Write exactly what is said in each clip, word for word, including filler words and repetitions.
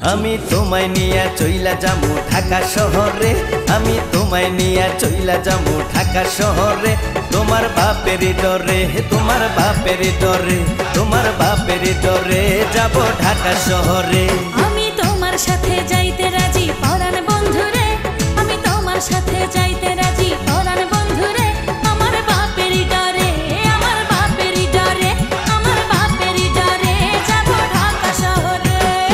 আমি তোমায় নিয়া চইলা যামু ঢাকা শহরে আমি তোমায় নিয়া চইলা যামু ঢাকা শহরে তোমার বাপের ডরে তোমার বাপের ডরে তোমার বাপের ডরে যাব ঢাকা শহরে আমি তোমার সাথে যাইতে রাজি পরাণ বন্ধুরে আমি তোমার সাথে যাইতে রাজি পরাণ বন্ধুরে আমার বাপের ডরে আমার বাপের ডরে আমার বাপের ডরে যাব ঢাকা শহরে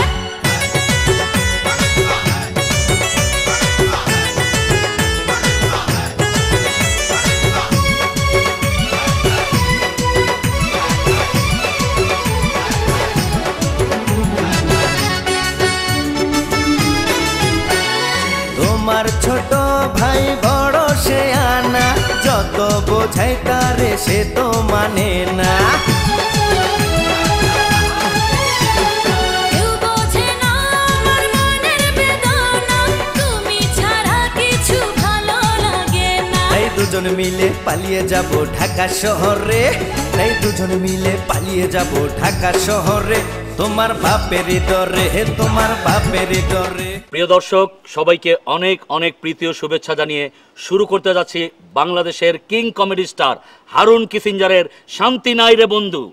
তোমার ছোট ভাই বড় সে আনা যত বোঝাই তারে সে তো মানে না কেউ বোঝে না আমার মনের বেদনা তুমি ছাড়া কিছু ভালো লাগে না তাই দুজন মিলে পালিয়ে যাব ঢাকা শহরে তাই দুজন মিলে পালিয়ে যাব ঢাকা শহরে তোমার বাপের ডরে তোমার বাপের ডরে। প্রিয় দর্শক সবাইকে অনেক অনেক প্রীতি ও শুভেচ্ছা জানিয়ে শুরু করতে যাচ্ছি বাংলাদেশের কিং কমেডি স্টার হারুন কিসিঞ্জারের শান্তি নাই রে বন্ধু।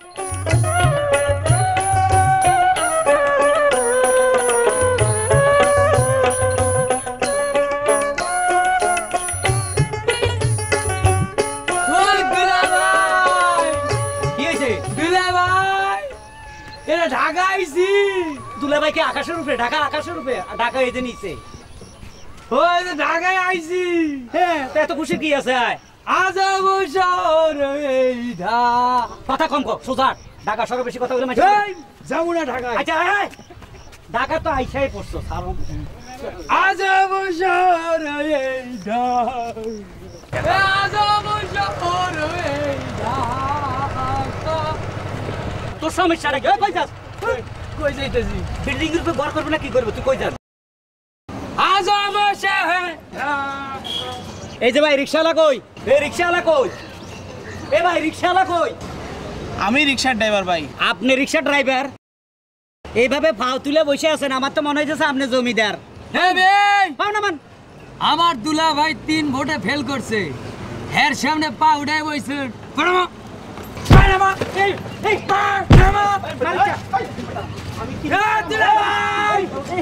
ঢাকা আইছি দুলাভাই কি আকাশের উপরে ঢাকা আকাশের উপরে ঢাকা এই যে নিচে ওই যে ঢাকায় আইছি হ্যাঁ তা এত খুশি কি আছে আজব শহর এই ঢাকা কথা কম কর সোজা ঢাকা শহরে বেশি কথা বলে মাইছে যাবো না ঢাকা আচ্ছা ঢাকা তো আইসাই পড়ছো সারো আজব শহর এই ঢাকা আজব শহর এই ঢাকা তোর সমস্যাটা কি কই যাস কই যাইতেছি বিল্ডিং এর উপর ঘর করবে না কি করবে তুই কই যাস আজব শহর এই যে ভাই রিকশাওয়ালা কই এই রিকশাওয়ালা কই এ ভাই রিকশাওয়ালা কই আমি রিকশার ড্রাইভার ভাই। আপনি রিকশা ড্রাইভার এইভাবে ফাও তুলে বসে আছেন আমার তো মনে হইছে আপনি জমিদার হ্যাঁ ভাই পাও না মান আমার দুলা ভাই তিন ভোটে ফেল করছে হের সামনে পা উঠাই বইছে করমা করমা এই এই করমা আমি কি দুলা ভাই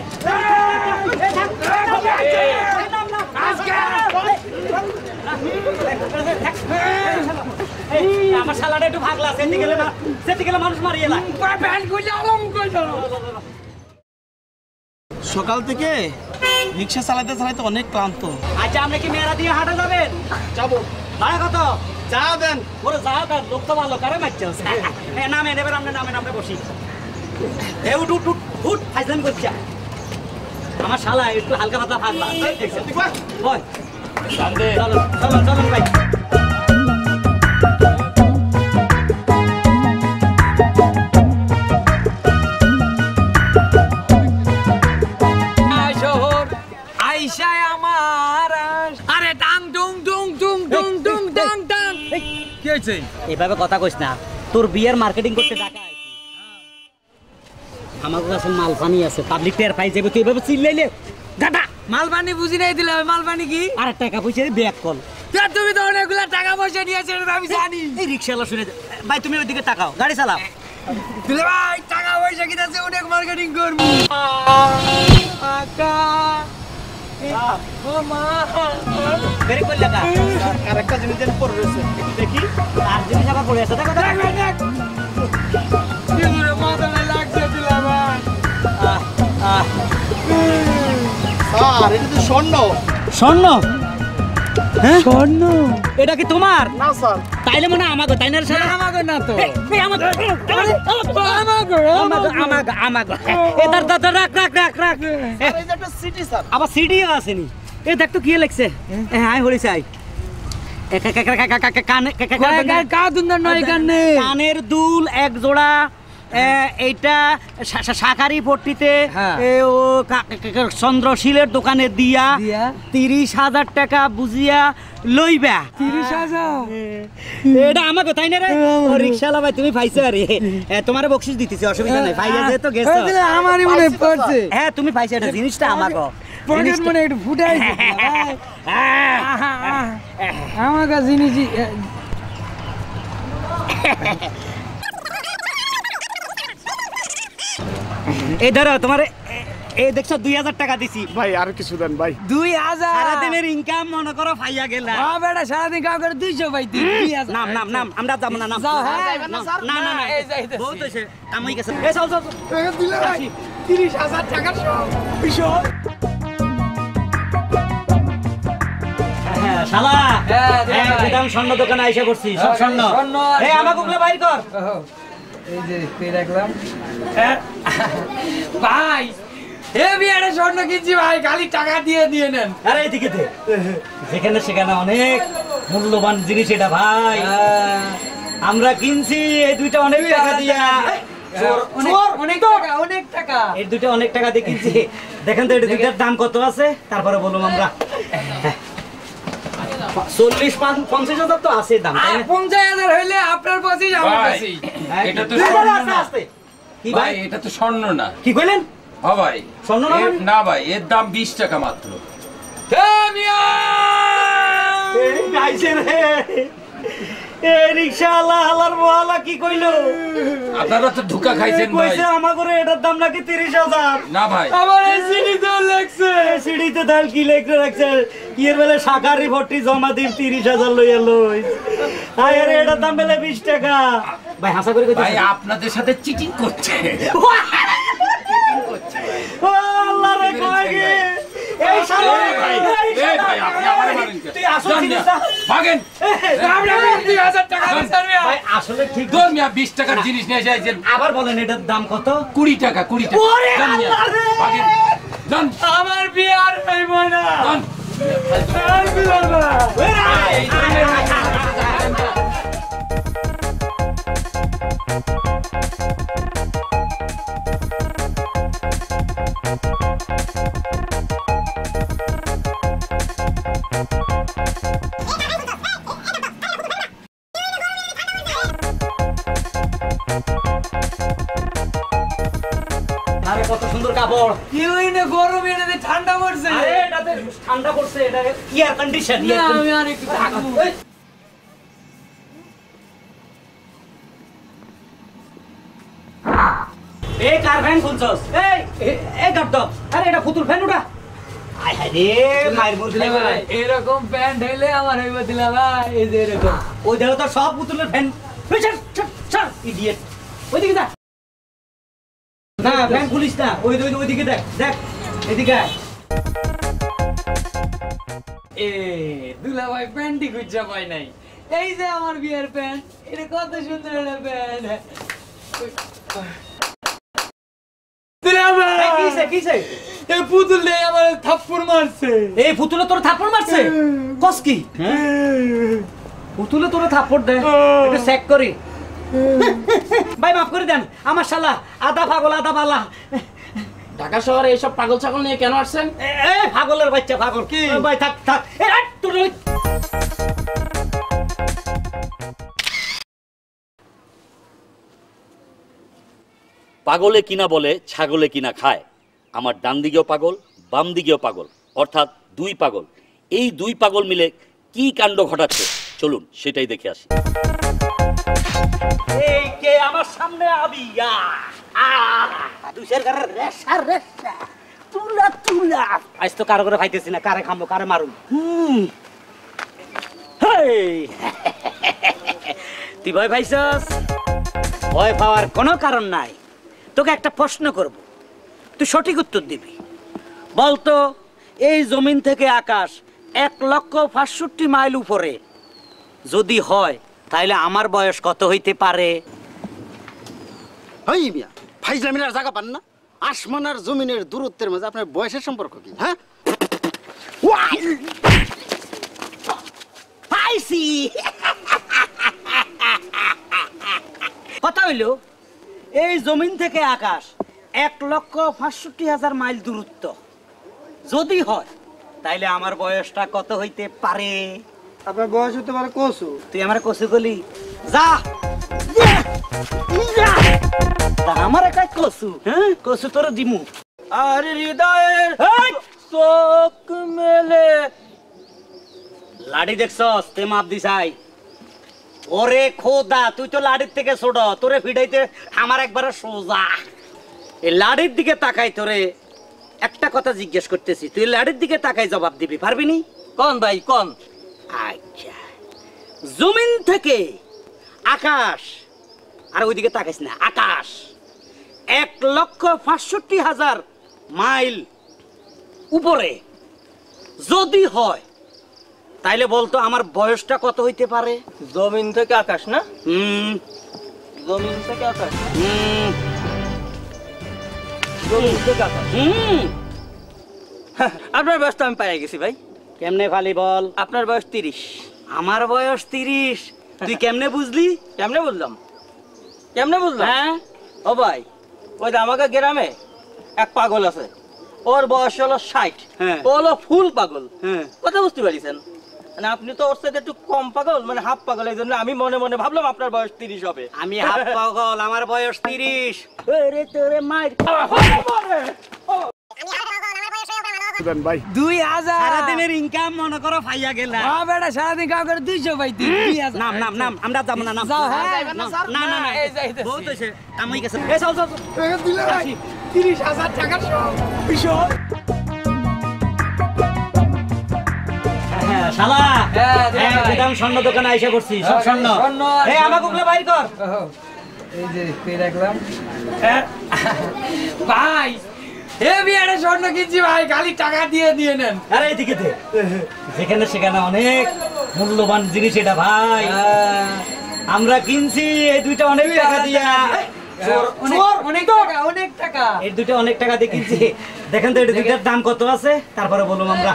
আমার শালাটা একটু ভাগলা সেটি গেলে না সেটি গেলে মানুষ মারিয়ে না সকাল থেকে রিকশা চালাতে চালাতে অনেক ক্লান্ত। আচ্ছা আপনি কি মেয়েরা দিয়ে হাঁটা যাবেন? যাবো। ভাড়া কত? চা দেন। ওরে যা দেন লোক তো ভালো কারে মারছেন হ্যাঁ নামে নেবেন আপনি নামে নামে বসি এ উঠ উঠ উঠ ফাইজলামি করছে আমার শালা একটু হালকা পাতলা ভাগলা হয় চলো চলো চলো ভাই এভাবে কথা কইস না তোর বিয়ের মার্কেটিং করতে টাকা আছে আমার কাছে মালপানি আছে পাবলিক টেয়ার পাই যাবে তুই এভাবে চিল্লাইলে গাটা মালপানি বুঝি নাই দিলে মালপানি কি আরে টাকা পয়সা ব্যাক কল তুমি তো অনেকগুলা টাকা পয়সা নিয়েছো আমি জানি এই রিকশাওয়ালা শুনে ভাই তুমি ওইদিকে তাকাও গাড়ি চালাও দিলে ভাই টাকা পয়সা কিনাছে অনেক মার্কেটিং করবো আকা ও মা বেরে কই লাগা আর একটা জিনিস যেন পড়ে রয়েছে দেখি আর জিনিস আবার পড়ে আছে দেখো দেখ দেখ কি দূরে মাথা লাগছে দিলা ভাই আহ আহ স্যার এটা তো স্বর্ণ। স্বর্ণ হ্যাঁ স্বর্ণ এটা কি তোমার না স্যার। তাইলে মনে আমাগো তাই না স্যার আমাগো না তো এই আমাগো আমাগো আমাগো আমাগো আমাগো এদার দাদা রাখ রাখ রাখ রাখ এই যে একটা সিটি স্যার। আবার সিডিও আসেনি এ দেখ তো কি লিখছে হ্যাঁ হলি চাই কানের দুল এক জোড়া এইটা শাকারি পট্টিতে হ্যাঁ। ও চন্দ্রশীলের দোকানে দিয়া দিয়া? তিরিশ হাজার টাকা বুঝিয়া লইবা। তিরিশ হাজার এটা আমাকে তাই না রে? ও রিকশালা ভাই তুমি পাইছো আরে তোমার বকশিস দিতেছি, অসুবিধা নাই। পাইয়া যে তো গেছো। আমারই মনে পড়ছে হ্যাঁ তুমি পাইছো, এটা জিনিসটা আমাকে পকেট মনে একটু ফুটাইছে আমার কাছে জিনিস এই ধরো তোমার এই দেখছো দুই হাজার টাকা দিছি ভাই আর কিছু দেন ভাই। দুই হাজার সারাদিনের ইনকাম মনে করো পাইয়া গেলা। হ্যাঁ বেটা সারাদিন কাউ করে দুইশো পাইতি দুই হাজার নাম নাম নাম আমরা যাবো না নাম যাও, হ্যাঁ। না না না এই যাইতেছি। বহুত হইছে আমি গেছে এই চল চল দিলে ভাই তিরিশ হাজার টাকা সব হ্যাঁ শালা হ্যাঁ, দিলাম হ্যাঁ ভাই। দিলাম স্বর্ণ দোকানে আইসা করছি সব স্বর্ণ স্বর্ণ আর এই আমাকে ওগুলো বাইর কর। এই যে পেয়ে রাখলাম ভাই এ বিয়ারে স্বর্ণ কিনছি ভাই, খালি টাকা দিয়ে দিয়ে নেন। আরে এদিকে দে যেখানে সেখানে অনেক মূল্যবান জিনিস এটা ভাই, আমরা কিনছি এই দুইটা অনেক টাকা দিয়া। অনেক অনেক টাকা অনেক টাকা এই দুইটা অনেক টাকা দিয়ে কিনছি। দেখেন তো এটা দুইটার দাম কত আছে, তারপরে বললাম আমরা চল্লিশ পঞ্চাশ হাজার তো আছে দাম, তাই না? পঞ্চাশ হাজার হইলে আপনার পঁচিশ আমার পঁচিশ। এটা তো দুই হাজার স্বর্ণ আছে, না। আছে। কি ভাই ভাই এটা তো স্বর্ণ না। কি কইলেন? হ্যাঁ ভাই স্বর্ণ না এর- মানে? না ভাই এর দাম বিশ টাকা মাত্র। এই গাইছে রে এই রিকশাওয়ালা হালার মহালা কি কইলো? আপনারা তো ধোঁকা খাইছেন ভাই। কইছে আমার করে এটার দাম নাকি তিরিশ হাজার। না ভাই আমার এই সিডি তো লাগছে সিঁড়িতে তার কি লেখে রাখছে কি এর বেলে শাকারি ভর্তি জমা দিন তিরিশ হাজার লইয়া লই। আয় রে এটার দাম বেলে বিশ টাকা। ভাই হাসা করে ভাই কইতেছে আপনাদের সাথে চিটিং করছে। ও আল্লাহ রে কয় কি এই শালা এই ভাই, এই এই শালা, ভাই, আপনি আমারে মারেন কেন? তুই আসল যান জিনিস না, ভাগেন। দুই হাজার টাকা দিছেন মিয়া। ভাই আসলে ঠিক দোর মিয়া বিশ টাকার জিনিস নিয়ে এসেছেন আবার বলেন এটার দাম কত? কুড়ি টাকা কুড়ি টাকা। ওরে যান মিয়া, আল্লাহ রে! ভাগেন। যান, আমার বিয়ে আর হইব না যান। আর বিয়ে না। আরে কত সুন্দর কাপড়। কি হইনে গরম এনে ঠান্ডা পড়ছে। আরে এটাতে ঠান্ডা পড়ছে, এটা এয়ার কন্ডিশন। না আমি আর একটু থাকবো। এই কার ফ্যান খুলছস? এই এ- এই গাড় দাও। আরে এটা পুতুল ফ্যান ওটা। আয় হায় রে মাইর মুর দিলে ভাই এরকম প্যান্ট হইলে আমার হইব দিলা ভাই, এই যে এরকম। ওই দেখো তো সব পুতুলের ফ্যান। ওই ছাড় ছাড় ছাড় ইডিয়েট। ওইদিকে যা। না ফ্যান খুলিস না, ওই ওই ওইদিকে দেখ দেখ এদিকে আয়। এ দুলা ভাই প্যান্টই খুঁজা পাই নাই। এই যে আমার বিয়ের প্যান্ট, এটা কত সুন্দর একটা প্যান্ট। দুলা ভাই এই কিসে কিসে? এই পুতুল দিয়ে আমার থাপ্পড় মারছে। এই পুতুলে তোর থাপ্পড় মারছে? কস কি? পুতুলে তোর থাপ্পড় দেয়? এটা চেক করি। ভাই মাফ করে দেন, আমার শালা আদা পাগল আদা বালা। ঢাকা শহরে এইসব পাগল ছাগল নিয়ে কেন আসছেন? এ এ, পাগলের বাচ্চা পাগল কি? ভাই থাক থাক। এ রাট, তোর ওই- পাগলে কিনা বলে ছাগলে কিনা খায়। আমার ডান দিকেও পাগল, বাম দিকেও পাগল, অর্থাৎ দুই পাগল। এই দুই পাগল মিলে কি কাণ্ড ঘটাচ্ছে চলুন সেটাই দেখে আসি। এই কে আমার সামনে আবিয়া? আ দুশের ঘরে রেশা রেশা তুলা তুলা। আজ তো কারো করে খাইতেছি না, কারে খামো কারে মারুম। হুম হেই তুই ভয় পাইছস? ভয় পাওয়ার কোনো কারণ নাই। তোকে একটা প্রশ্ন করব, তুই সঠিক উত্তর দিবি। বলতো এই জমিন থেকে আকাশ এক লক্ষ পাঁচষট্টি মাইল উপরে যদি হয় তাহলে আমার বয়স কত হইতে পারে? হই মিয়া ফাইজলামিনার জায়গা পান না? আসমান আর জমিনের দূরত্বের মাঝে আপনার বয়সের সম্পর্ক কি? হ্যাঁ পাইছি। কথা হইল এই জমিন থেকে আকাশ এক লক্ষ পাঁচষট্টি হাজার মাইল দূরত্ব যদি হয় তাইলে আমার বয়সটা কত হইতে পারে? আপনার বয়স হতে পারে কসু। তুই আমার কসু গলি যা যা। তা আমার একটা কসু, হ্যাঁ কসু তোর দিমু। আরে হৃদয়ের চোখ মেলে লাড়ি দেখছস তে মাপ দিছাই। ওরে খোদা তুই তো লাড়ির থেকে ছোট, তোরে ফিডাইতে আমার একবার সোজা। এই লাড়ির দিকে তাকাই তোরে একটা কথা জিজ্ঞেস করতেছি, তুই লাড়ির দিকে তাকাই জবাব দিবি পারবি নি? কোন ভাই কোন? আচ্ছা জমিন থেকে আকাশ, আর ওইদিকে তাকাইস না, আকাশ এক লক্ষ পাঁচষট্টি হাজার মাইল উপরে যদি হয় তাইলে বলতো আমার বয়সটা কত হইতে পারে? জমিন থেকে আকাশ না? হুম জমিন থেকে আকাশ, হুম জমিন থেকে আকাশ। হুম আপনার বয়স তো আমি পাই গেছি ভাই। কেমনে ফালি বল? আপনার বয়স তিরিশ। আমার বয়স তিরিশ। তুই কেমনে বুঝলি? কেমনে বুঝলাম? কেমনে বুঝলাম? হ্যাঁ ও ভাই, ওই যে আমাকে গ্রামে এক পাগল আছে, ওর বয়স হলো ষাট। হ্যাঁ। ও হলো ফুল পাগল। হ্যাঁ। কথা বুঝতে পারিছেন? মানে আপনি তো ওর সাথে একটু কম পাগল, মানে হাফ পাগল। এই জন্য আমি মনে মনে ভাবলাম আপনার বয়স তিরিশ হবে। আমি হাফ পাগল, আমার বয়স তিরিশ। ওরে তোরে মার দুই হাজার সারাদিনের ইনকাম মনে করো ফাইয়া গেলা। বেটা সারাদিন কাম করে দুইশো পাইতি। নাম নাম নাম আমরা যাবো না নাম যাও, হ্যাঁ, না স্যার, না না না, এই যাইতেছি। বহুত হইছে কাম হই গেছে। এই চল চল চল। তিরিশ হাজার টাকা বিষয়। হ্যাঁ শালা হ্যাঁ, দে হ্যাঁ ভাই। বিদাম স্বর্ণ দোকানে আইসা করছি সব স্বর্ণ। স্বর্ণ আর এই আমাকে ওগুলো বাইর কর। এই যে পেয়ে রাখলাম। ভাই এ বিয়ারে স্বর্ণ কিনছি ভাই, খালি টাকা দিয়ে দিয়ে নেন। আরে এদিকে দে। যেখানে সেখানে অনেক মূল্যবান জিনিস এটা ভাই। আমরা কিনছি এই দুইটা অনেক টাকা দিয়া। চোর, চোর, অনেক টাকা, অনেক টাকা। এই দুইটা অনেক টাকা দিয়ে কিনছি। দেখেন তো এই দুইটার দাম কত আছে, তারপরে বলুন আমরা।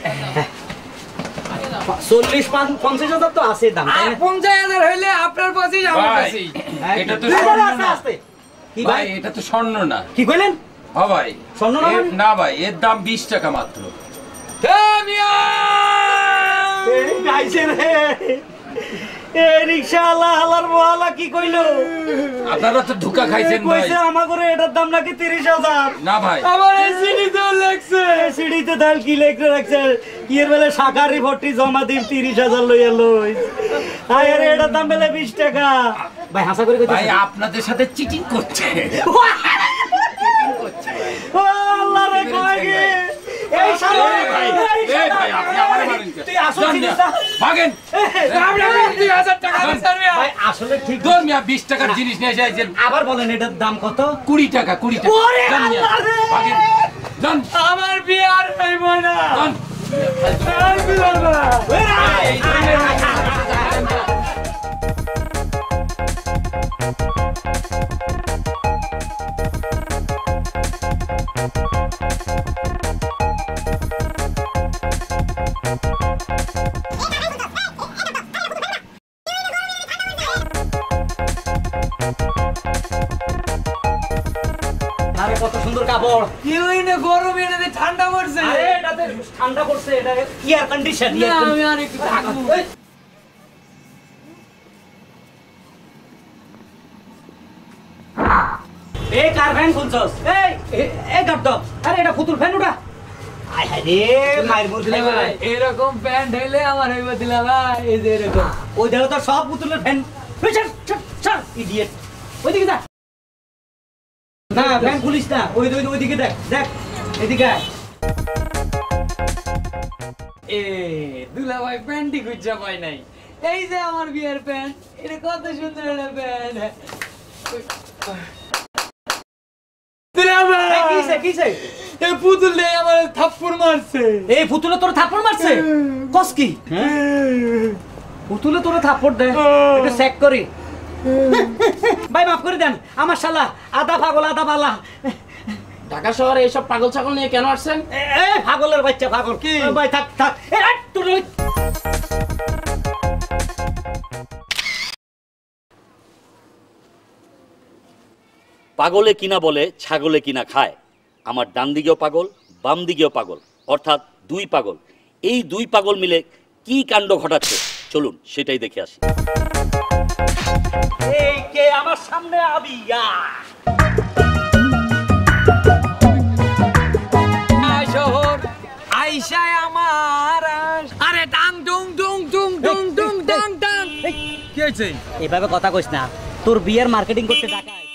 চল্লিশ পাঁচ- পঞ্চাশ হাজার তো আছে দাম, তাই আর না? পঞ্চাশ হাজার হইলে আপনার পাশেই আমার ভাই, কাছেই। এটা তো দুই হাজার স্বর্ণ আছে, না। আছে। কি ভাই ভাই এটা তো স্বর্ণ না। কি কইলেন? হ্যাঁ ভাই, স্বর্ণ না এর- মানে? না ভাই, এর দাম বিশ টাকা মাত্র। এ মিয়া! এই গাইছে রে। এই রিকশাওয়ালা হালার মহালা কি কইলো? আপনারা তো ধোঁকা খাইছেন ভাই। কইছে আমাগরে এটার দাম নাকি তিরিশ হাজার। না ভাই, আমার এই সিঁড়িতে লেগছে। সিঁড়িতে তাহলে কি লেখে রাখছে? ইয়ের বেলা শাখার রিপোর্টটি জমা দিন তিরিশ হাজার লইয়া লই। আয় আরে এটার দাম বেলা বিশ টাকা। ভাই হাসা করে কইতে। ভাই আপনাদের সাথে চিটিং করছে। ও আল্লাহ রে কয় গে। এই শালা এই ভাই, এই এই শালা, ভাই, আপনি আমার মারেন কেন? তুই আসল যান জিনিস মিয়া, না। ভাগেন। আমরা দুই হাজার টাকা দিচ্ছি মিয়া। ভাই আসলে ঠিক। দোর মিয়া, বিশ টাকার জিনিস নিয়ে এসে আবার বলেন এটার দাম কত? কুড়ি টাকা, কুড়ি টাকা। ওরে যান মিয়া, আল্লাহ রে। ভাগেন। যান, আমার বিয়ে আর হইব না। যান। আর বিয়ে হবে না। আরে কত সুন্দর কাপড়। ইউইনে গরম এনে ঠান্ডা পড়ছে। আরে এটাতে ঠান্ডা পড়ছে, এটা এয়ার কন্ডিশন। না, আমি আর একটু থাকবো। এই কার ফ্যান খুলছস? এই এই গাবদ। আরে এটা ফুতুল ফ্যান ওটা। আয় হায় রে মাইর মুর দিলে ভাই। এরকম প্যান্ট হইলে আমার হইব দিলা ভাই। এই যে এরকম। ওই দেখো তো সব পুতুলের ফ্যান। ওই চল চল চল ইডিয়েট। ওইদিকে যা। না ফ্যান খুলিস না। ওই ওই ওইদিকে দেখ দেখ এদিকে আয়। এ দুলা ভাই প্যান্টই খুঁজা পাই নাই। এই যে আমার বিয়ের প্যান্ট, এটা কত সুন্দর একটা প্যান্ট। দুলা এই ভাই কিসে কিসে? এই পুতুল নেই আমার থাপ্পড় মারছে। এই পুতুলে তোর থাপ্পড় মারছে? কস কি? পুতুলে তোর থাপ্পড় দে। একটু চেক করি। ভাই মাফ করে দেন, আমার শালা আদা পাগল আদা বালা। ঢাকা শহরে এইসব পাগল ছাগল নিয়ে কেন আসছেন? এ এ, পাগলের বাচ্চা পাগল কি? ভাই থাক থাক। এ রাট, তোর ওই- পাগলে কিনা বলে ছাগলে কিনা খায়। আমার ডান দিকেও পাগল, বাম দিকেও পাগল, অর্থাৎ দুই পাগল। এই দুই পাগল মিলে কি কাণ্ড ঘটাচ্ছে চলুন সেটাই দেখে আসি। এই কে আমার সামনে আবিয়া? শহর আইসায় আমার আরে টাং টুং টুং টুং টুং টুং টাং টাং। কি হয়েছে? এভাবে কথা কইস না, তোর বিয়ের মার্কেটিং করতে টাকা আছে,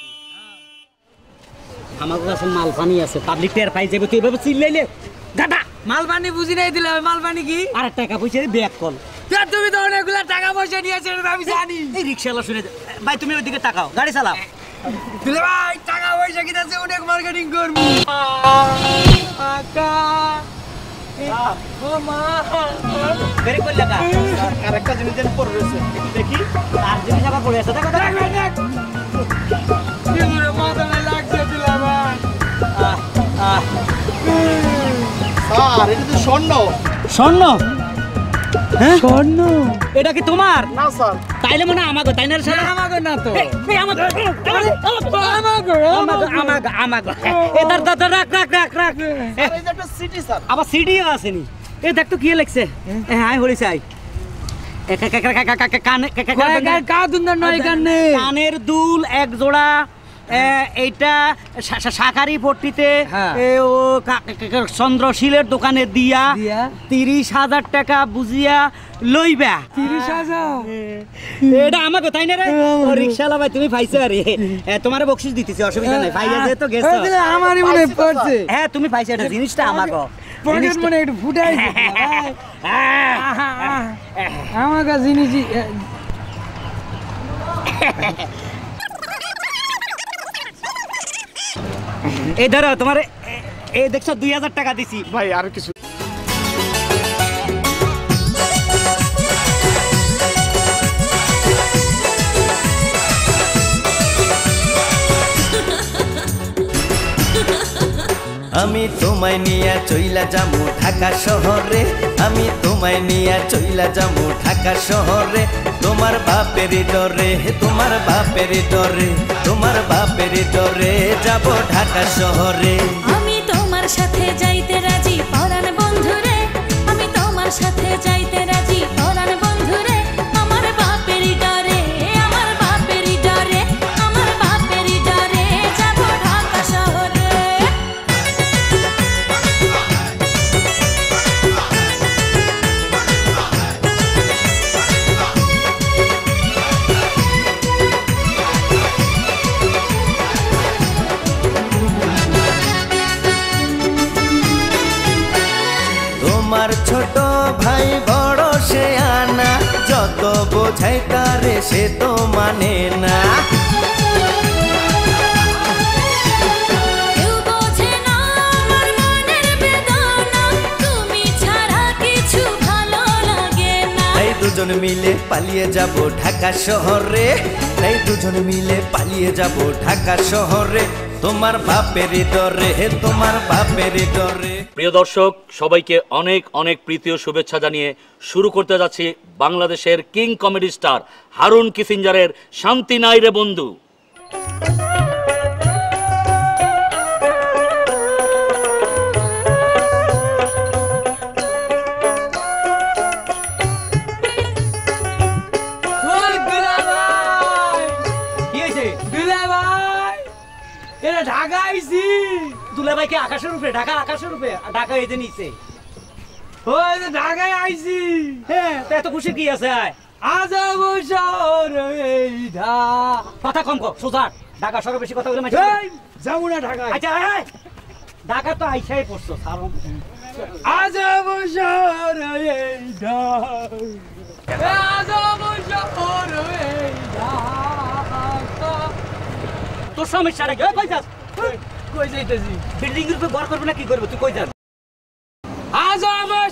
আমার কাছে মাল পানি আছে, পাবলিক টের পাই যাবে, তুই এভাবে চিল্লাইলে গাটা। মালবানি বুঝি নাই দিলে মালবানি কি? আর টাকা পয়সা ব্যাক কল। তুমি তো অনেকগুলো টাকা পয়সা নিয়েছো আমি জানি। এই রিকশাওয়ালা শুনে ভাই, তুমি ওইদিকে তাকাও, গাড়ি চালাও। দিলে ভাই টাকা পয়সা কি আছে, অনেক মার্কেটিং করবো। বেরি কই লাগা আর একটা জিনিস যেন পড়ে রয়েছে, দেখি আর জিনিস আবার পড়ে আছে, দেখো দেখো দেখ দিলে মাথা লাগছে দিলা ভাই। স্যার এটা তো স্বর্ণ। স্বর্ণ? হ্যাঁ স্বর্ণ? এটা কি তোমার? না স্যার। তাইলে মনে আমাগো, তাই না রে শালা? আমাকে না তো। এই আমাগো আমাকে আমাগো আমাগো আমাগো এ দাঁড় দাঁড় রাখ রাখ রাখ রাখ। স্যার এই যে একটা সিটি স্যার। আবার সিডিও আসেনি। এ দেখ তো কি লিখছে, হ্যাঁ হলি চাই কানের দুল এক জোড়া, এইটা শাকারি পট্টিতে ও চন্দ্রশীলের দোকানে দিয়া তিরিশ হাজার টাকা বুঝিয়া লইবা। তিরিশ হাজার? এটা আমাকে তাই না রে? রিক্সাওয়ালা ভাই তুমি পাইছো, আরে তোমার বকশিস দিতেছি, অসুবিধা নাই, পাইয়া যেহেতু গেছো। আমারই মনে পড়ছে। হ্যাঁ তুমি পাইছো, এটা জিনিসটা আমাকে পকেট মনে একটু ফুটাইছে আমার কাছে জিনিস। এই ধরো তোমার এই দেখছো দুই হাজার টাকা দিছি ভাই। আর কিছু আমি তোমায় নিয়া চইলা যামু ঢাকা শহরে, আমি তোমায় নিয়া চইলা যামু ঢাকা শহরে। তোমার বাপের ডরে, তোমার বাপের ডরে, তোমার বাপের ডরে যাব ঢাকা শহরে। আমি তোমার সাথে যাইতে রাজি পরাণ বন্ধুরে, আমি তোমার সাথে যাইতে রাজি পরাণ বন্ধুরে। আমার বাপের ডরে, আমার বাপের ডরে, আমার বাপের ডরে যাব ঢাকা শহরে। তোমার ছোট ভাই বড় সে আনা, যত বোঝাই তারে সে তো মানে না। কেউ বোঝে না আমার মনের বেদনা, তুমি ছাড়া কিছু ভালো লাগে না। তাই দুজন মিলে পালিয়ে যাব ঢাকা শহরে, তাই দুজন মিলে পালিয়ে যাব ঢাকা শহরে। তোমার বাপের ডরে, তোমার বাপের ডরে। প্রিয় দর্শক, সবাইকে অনেক অনেক প্রীতি ও শুভেচ্ছা জানিয়ে শুরু করতে যাচ্ছি বাংলাদেশের কিং কমেডি স্টার হারুন কিসিঞ্জারের শান্তি নাই রে বন্ধু। ঢাকা আইছি দুলা ভাইকে আকাশের উপরে, ঢাকা আকাশের উপরে, ঢাকা এই যে নিচে। ওই যে ঢাকায় আইছি। হ্যাঁ তা এত খুশি কি আছে? আজ শহর এই ঢাকা। কথা কম কর, সোজা ঢাকা শহরে বেশি কথা বলে যাবো না ঢাকায়। আচ্ছা ঢাকা তো আইসাই পড়ছো সারো। আজ শহর এই ঢাকা, আজ শহর এই ঢাকা। তোর সমস্যা রে, কই যাস? কই যাইতেছি? বিল্ডিং এর উপরে ঘর করবে না কি করবে, তুই কই যাস? আজ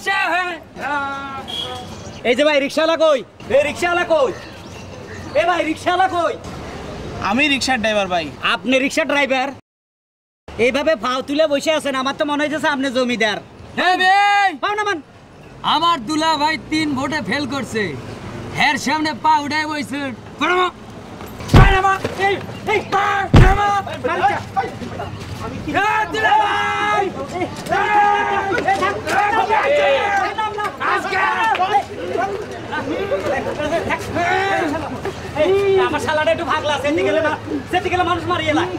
এই যে ভাই রিকশাওয়ালা কই? এই রিকশাওয়ালা কই? এ ভাই রিকশাওয়ালা কই? আমি রিকশার ড্রাইভার ভাই। আপনি রিকশা ড্রাইভার? এইভাবে ভাও তুলে বসে আছেন, আমার তো মনে হইতেছে আপনি জমিদার। হ্যাঁ ভাই, পাও না মান। আমার দুলা ভাই তিন ভোটে ফেল করছে, হের সামনে পা উঠাই বইছে। এই এই আমার শালাটা একটু ভাগলা সেটি গেলে না সেটি গেলে মানুষ মারিয়ে না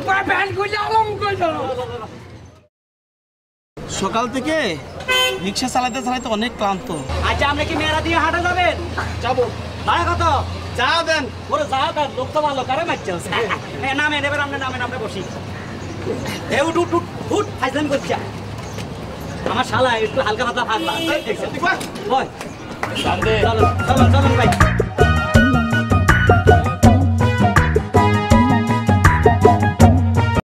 সকাল থেকে রিক্সা চালাতে চালাতে অনেক ক্লান্ত। আচ্ছা আপনি কি মেয়েরা দিয়ে হাঁটা যাবেন? যাবো। ভাড়া কত? চা দেন। ওরে যা দেন, লোক তো ভালো কারে মারছে। নামেন এবার আপনি নামেন, আমরা বসি। এ উঠ উঠ উঠ উঠ ফাইজলামি করছি। আমার শালা একটু হালকা পাতলা ভাগলা। বয় চলো চলো চলো ভাই।